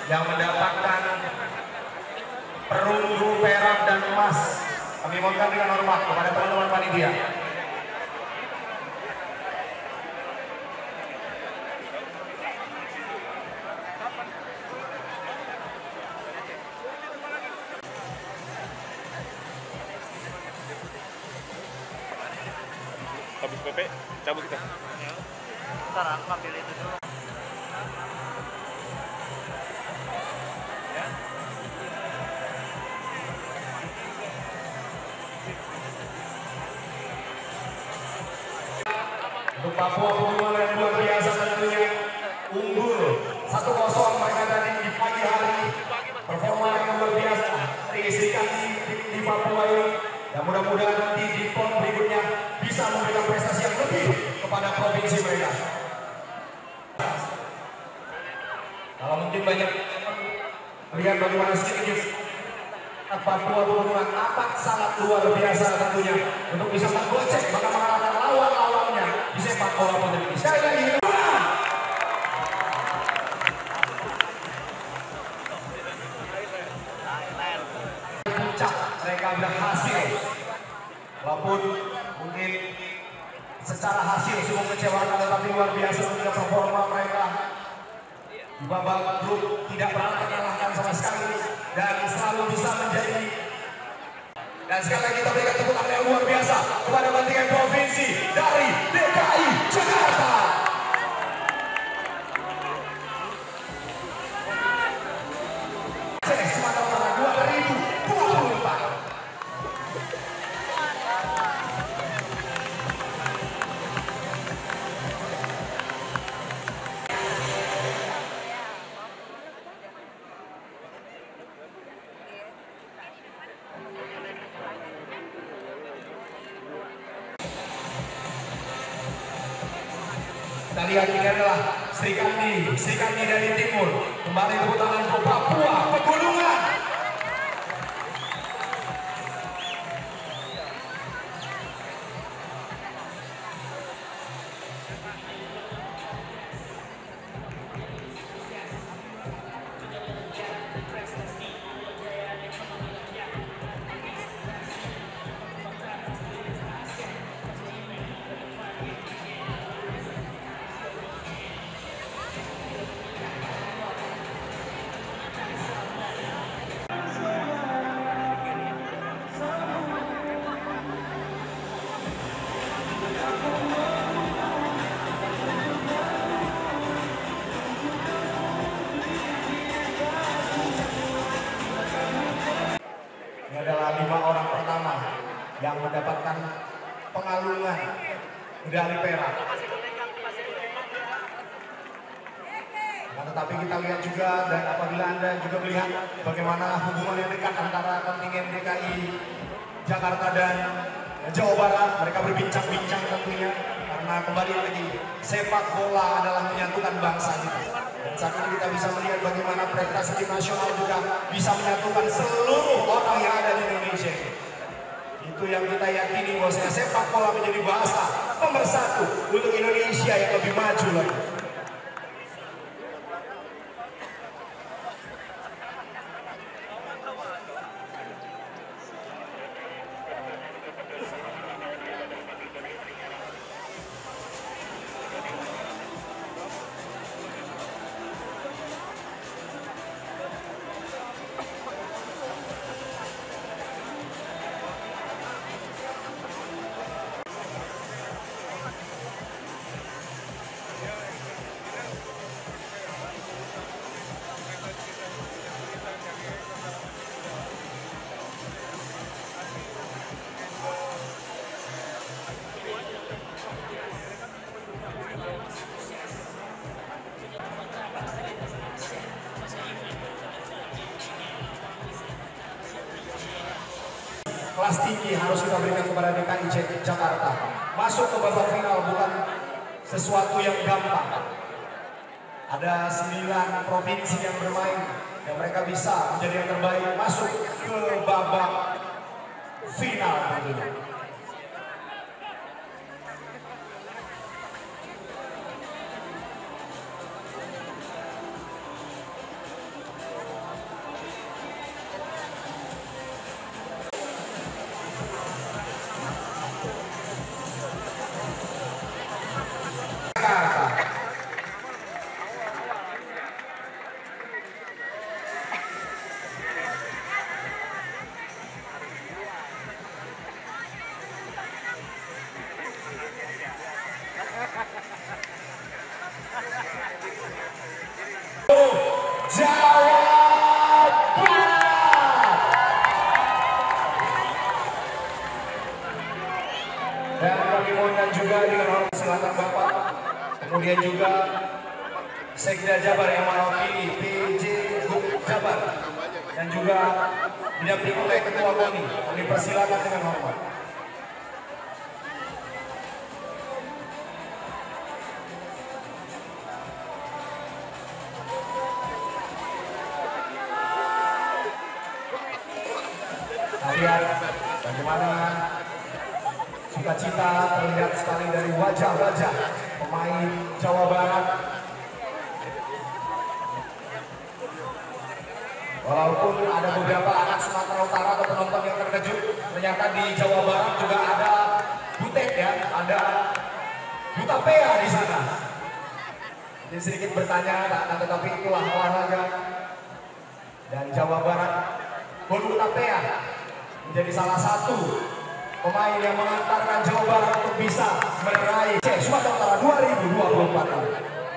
yang mendapatkan perunggu perak dan emas. Kami mohonkan dengan hormat kepada teman-teman panitia. Habis PP, cabut kita. Ntar aku ambil itu dulu. Untuk Papua Pegunungan yang luar biasa tentunya unggul 1-0 mereka tadi di pagi hari. Performa yang luar biasa diisikan di Papua ini. Dan mudah-mudahan nanti di PON berikutnya bisa memberikan prestasi yang lebih kepada provinsi mereka. Kalau mungkin banyak melihat bagaimana sedikit Papua Pegunungan amat sangat luar biasa tentunya untuk bisa menggocek bahkan mengalahkan lawan-lawannya di sepak bola Indonesia. Sekali lagi puncak mereka berhasil, walaupun mungkin secara hasil sungguh mengecewakan, tetapi luar biasa juga performa mereka di babak grup, tidak pernah terkalahkan sama sekali dan selalu bisa menjadi. Dan sekali lagi kita berikan tepuk tangan yang luar biasa kepada kontingen provinsi dari DKI Jakarta. Sumatera Utara 2024. Kita lihat ini adalah Sri Kandi dari timur. Kembali tepuk tangan untuk Papua Pegunungan. Ini adalah 5 orang pertama yang mendapatkan pengalungan medali perak. Nah, tetapi kita lihat juga, dan apabila Anda juga melihat bagaimana hubungan yang dekat antara kontingen DKI Jakarta dan Jawa Barat, mereka berbincang-bincang tentunya, karena kembali lagi sepak bola adalah menyatukan bangsa kita. Dan saat ini kita bisa melihat bagaimana prestasi tim nasional juga bisa menyatukan seluruh orang yang ada di Indonesia. Itu yang kita yakini, bahwasanya sepak bola menjadi bahasa pemersatu untuk Indonesia yang lebih maju lagi. Kelas tinggi harus kita berikan kepada DKI Jakarta. Masuk ke babak final bukan sesuatu yang gampang. Ada 9 provinsi yang bermain dan mereka bisa menjadi yang terbaik masuk ke babak final tentunya. Dan kami mohonkan juga dengan hormat silakan Bapak, kemudian juga Sekda Jabar yang mewakili PJ Gub Jabar dan juga didampingi oleh Ketua KONI. Kami persilakan dengan hormat. Lihat bagaimana sukacita terlihat sekali dari wajah-wajah pemain Jawa Barat. Walaupun ada beberapa anak Sumatera Utara atau penonton yang terkejut, ternyata di Jawa Barat juga ada Butet ya, ada Butapea di sana. Jadi sedikit bertanya, tetapi itulah olahraga. Dan Jawa Barat, Butapea menjadi salah satu pemain yang mengantarkan Jawa Barat untuk bisa meraih Sumatera Utara 2024 ini.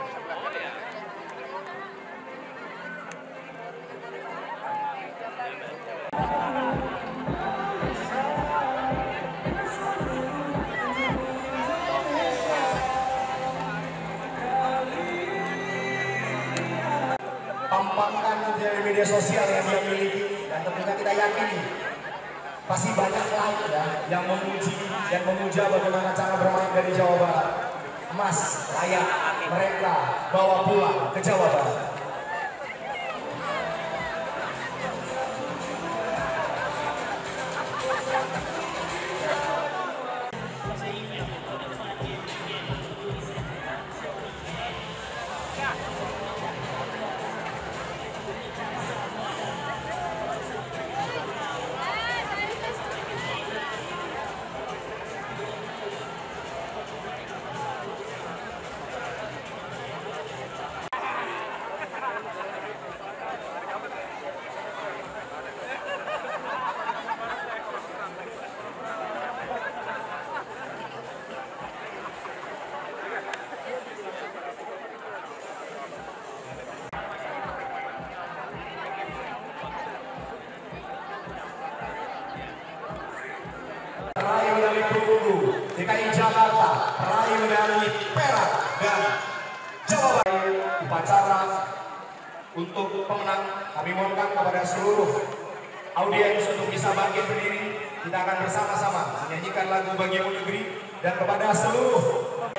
Tampakkan dari media sosial yang dia miliki, dan tentunya kita yakini pasti banyak like ya yang memuji dan memuja bagaimana cara bermain dari Jawa Barat. Emas layak mereka bawa pulang ke Jawa Barat. Peraih medali perunggu DKI Jakarta, peraih medali perak dan Jawa Barat. Upacara untuk pemenang kami mohonkan kepada seluruh audiens untuk bisa bangkit berdiri. Kita akan bersama-sama menyanyikan lagu Bagimu Negeri, dan kepada seluruh